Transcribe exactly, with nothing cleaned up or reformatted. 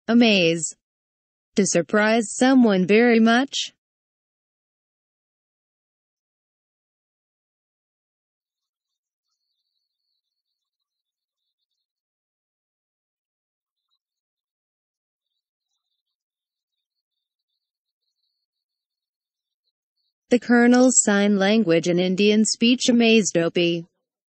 Amaze. To surprise someone very much. The Colonel's sign language and Indian speech amazed Opie.